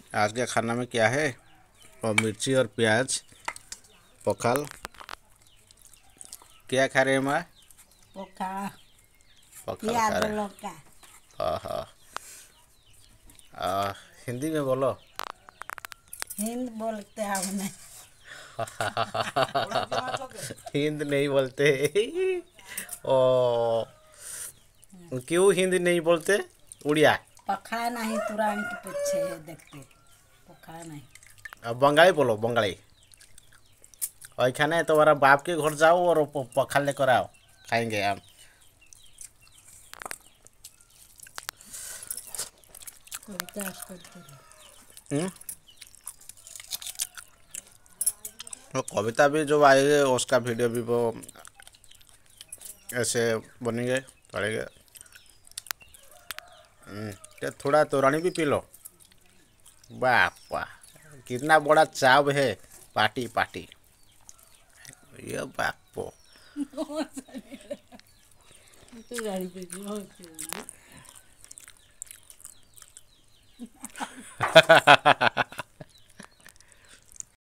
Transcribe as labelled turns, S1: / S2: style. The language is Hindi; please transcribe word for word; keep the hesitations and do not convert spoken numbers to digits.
S1: आज के खाना में क्या है? और मिर्ची और प्याज पखाल। क्या खा रहे हैं माँ?
S2: पोखा
S1: पखाल खा
S2: प्याज
S1: रहे हैं।
S2: लौका।
S1: हाँ हाँ। आ, हिंदी में बोलो।
S2: हिंद बोलते हम नहीं।
S1: हिंद नहीं बोलते। ओ, क्यों हिंदी नहीं बोलते? उड़िया।
S2: पखा नहीं तुरानी के पीछे है देखते। पोखा नहीं।
S1: अब बंगाली बोलो, बंगाली। और खाने तुम्हारा बाप के घर जाओ और प- पखाल लेकर आओ, खाएंगे हम।
S2: कविता करते रहो।
S1: हम्म? वो कविता भी जो आएगी उसका वीडियो भी वो ऐसे बनेंगे, पड़ेगा। हम्म, क्या थोड़ा तोरानी भी पी लो। वाह वाह, कितना बड़ा चाव है। Party party. ये बापो।
S2: तुरानी पे जो